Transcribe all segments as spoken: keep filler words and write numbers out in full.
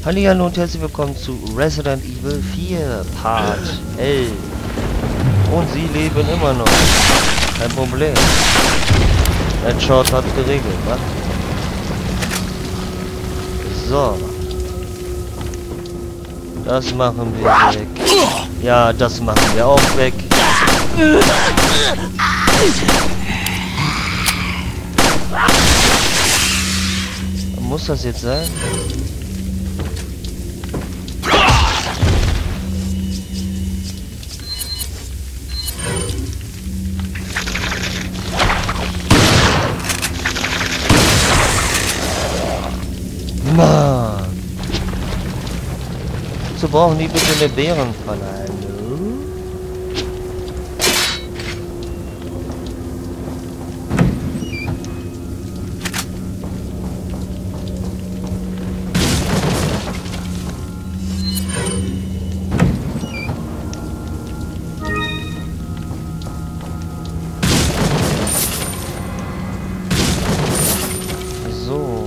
Hallihallo und herzlich willkommen zu Resident Evil vier Part elf. Und sie leben immer noch. Kein Problem. Headshot hat geregelt, was? So. Das machen wir weg. Ja, das machen wir auch weg. Muss das jetzt sein? Mann! So brauchen die bitte eine Bärenfalle, hallo? So.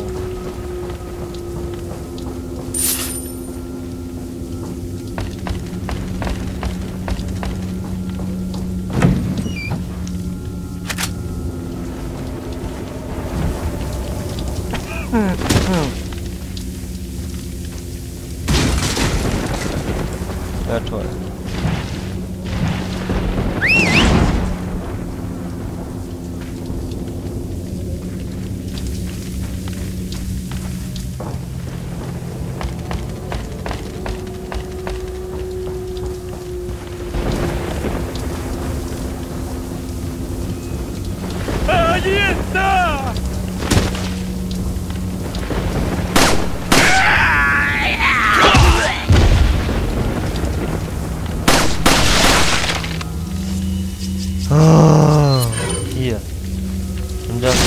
Hm, hm. Ja, toll. Oh, hier. Und das.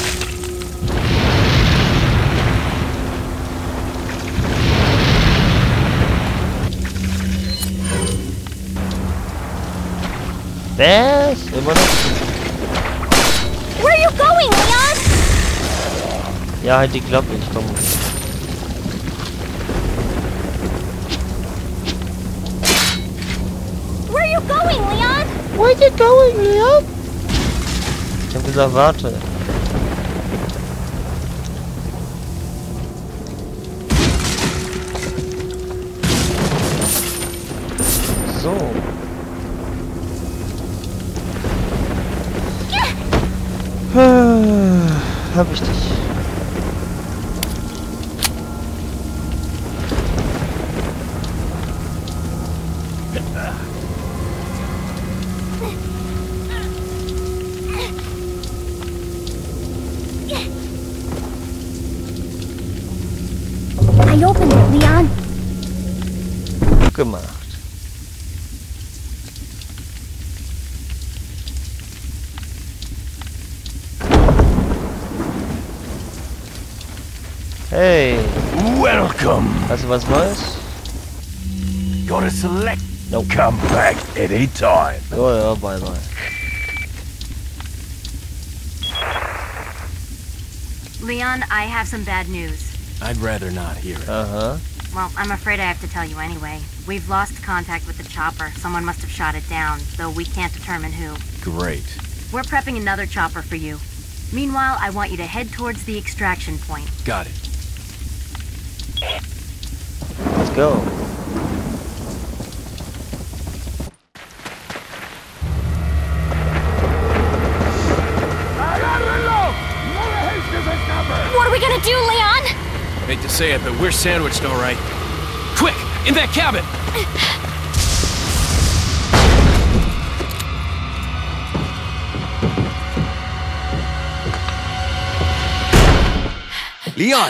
Was? Immer noch? Where are you going, Leon? Ja, halt die Klappe, ich komme. Where are you going, Leon? Where are you going, Leon? Ich hab gesagt, warte. So. Hab ich dich. I opened it, Leon. Gemacht. Hey, Welcome. hast du was Neues? Got a select. Nope. Come back anytime. Ja, ja, bye bye. Leon, I have some bad news. I'd rather not hear it. Aha. Well, I'm afraid I have to tell you anyway. We've lost contact with the chopper. Someone must have shot it down, though we can't determine who. Great. We're prepping another chopper for you. Meanwhile, I want you to head towards the extraction point. Got it. Let's go. What are we gonna do, Leon? Hate to say it, but we're sandwiched all right. Quick! In that cabin! Leon!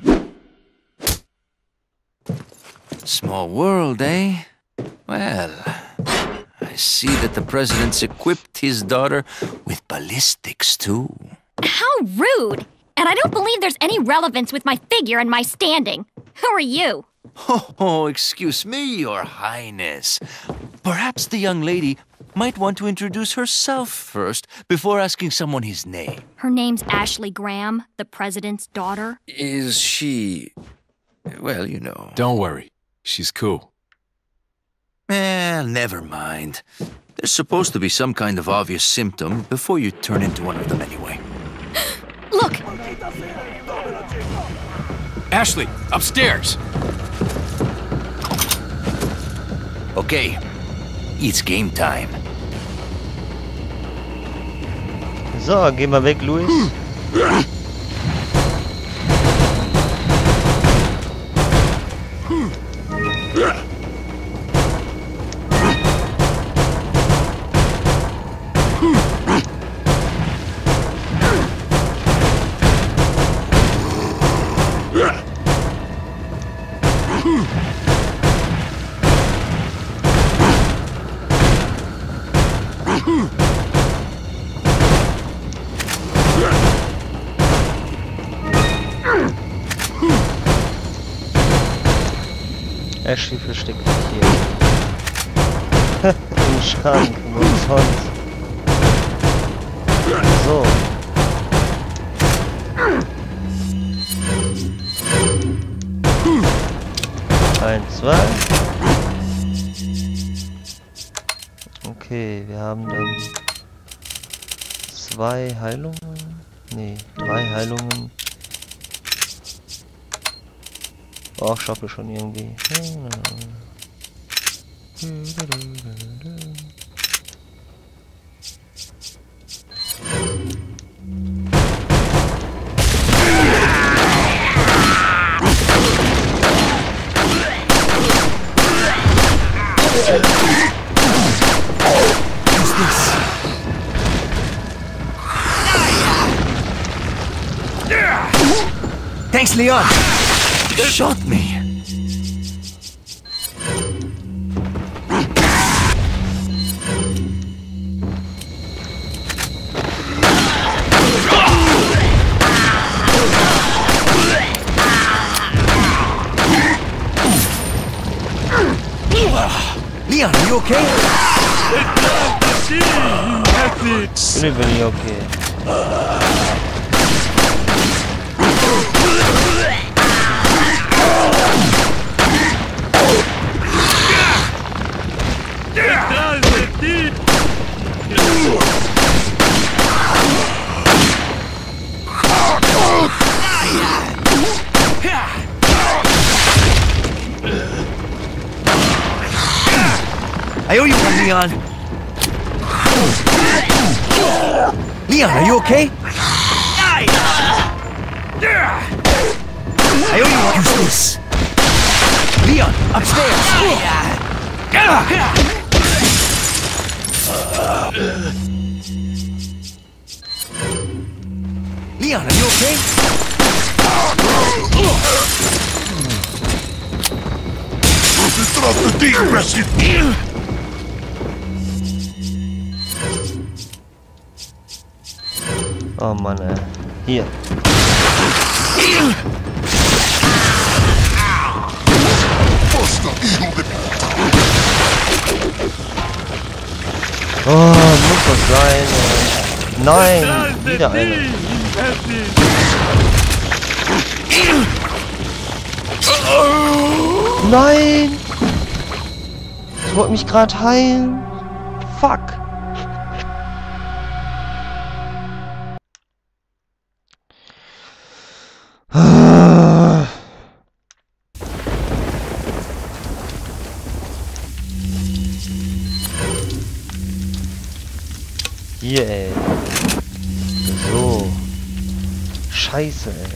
Small world, eh? Well, I see that the president's equipped his daughter with ballistics, too. How rude! And I don't believe there's any relevance with my figure and my standing. Who are you? Oh, excuse me, Your Highness. Perhaps the young lady might want to introduce herself first before asking someone his name. Her name's Ashley Graham, the president's daughter. Is she... Well, you know. Don't worry. She's cool. Eh, never mind. There's supposed to be some kind of obvious symptom before you turn into one of them anyway. Look! Ashley, upstairs! Okay, it's game time. So, geh mal weg, Luis. Ashley versteckt sich hier. Im Schrank, wo sonst. So. Eins, zwei. Okay, wir haben dann zwei Heilungen. Nee, drei Heilungen. Oh, ich schaffe schon irgendwie. Thanks, Leon! You shot me! Leon, are you okay? Bin ich okay. I owe you one, Leon. Leon, are you okay? I owe you one. Use this. Leon, upstairs. Leon, are you okay? Oh Mann, ey. Hier. Oh, muss das sein, ey. Nein, wieder eine. Nein! Ich wollte mich gerade heilen. Fuck. Hier, ey. So. Scheiße, ey.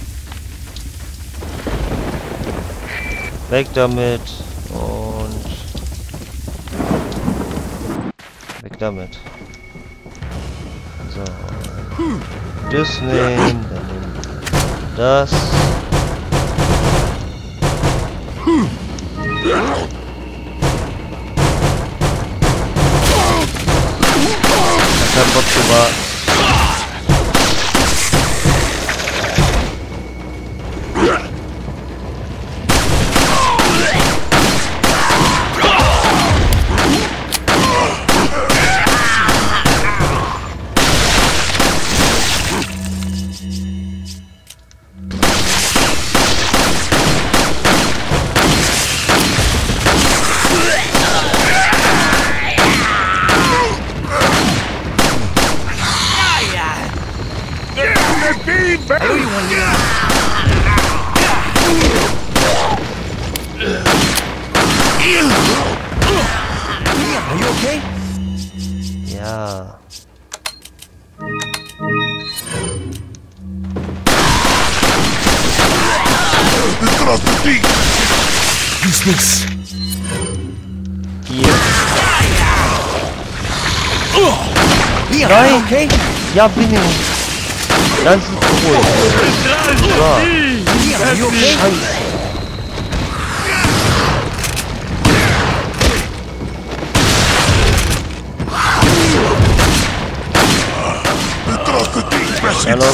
Weg damit. Und... weg damit. So. Das nehmen. Dann nehmen wir das. Kein Bock zu warten. Use this. Hier. Leon, Nein. okay? Ja, bin ich. Ganz ruhig. So. Leon, are you okay? Scheiße. Ja, los.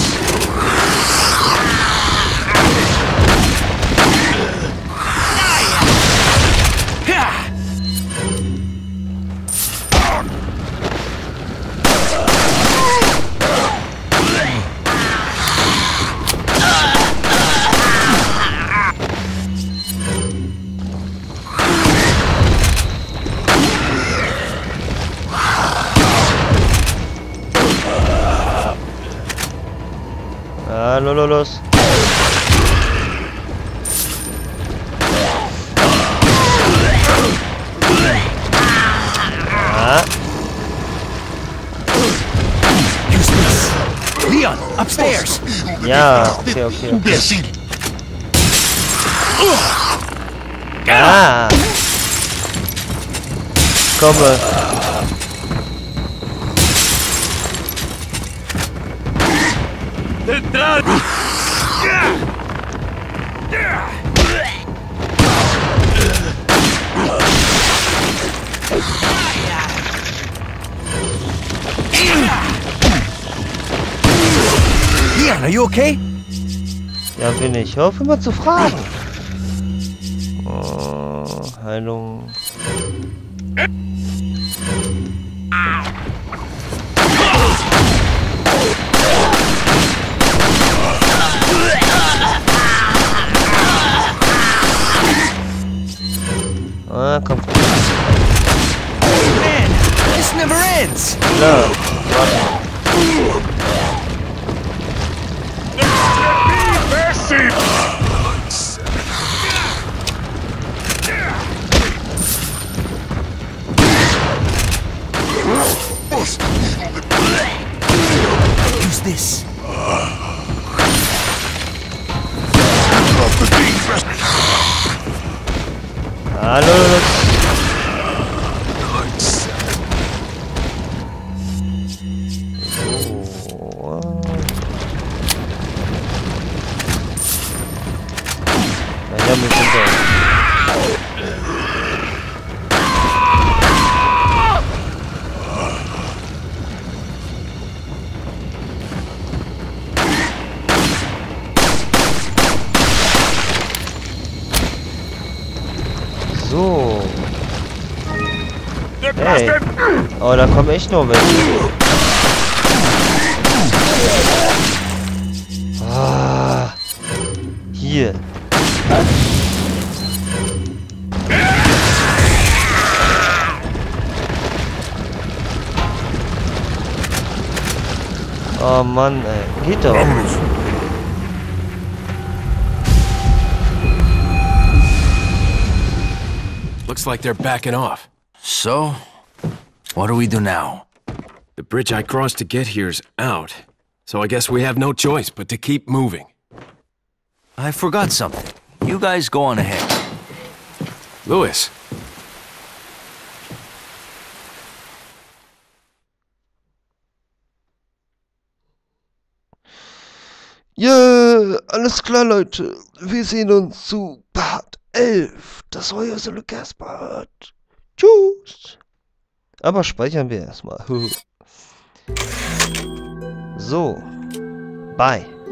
Ja, los, los, los. Ja. Use this. Leon, upstairs. Ja, okay, okay. Ah. Komme. Leon, are you okay? Ja, bin ich. Hör auf immer zu fragen. Oh, Heilung. Ah, komm. Man, this never ends. Ja, warte. Use this. Hallo. So. Na ja, wir sind da. So. Hey. Oh, da kommen echt nur welche. Ah. Hier. Oh Mann, ey. Geht doch. Looks like they're backing off. So, what do we do now? The bridge I crossed to get here's out. So I guess we have no choice but to keep moving. I forgot something. You guys go on ahead. Louis. Ja, alles klar, Leute. Wir sehen uns zu Part elf. Das Heuerse Lukas-Part. Tschüss. Aber speichern wir erstmal. So. Bye.